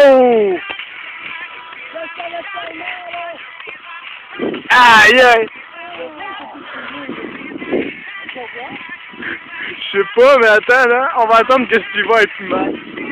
Oh! Aïe aïe! Je sais pas, mais attends là, on va attendre que tu vas être mal.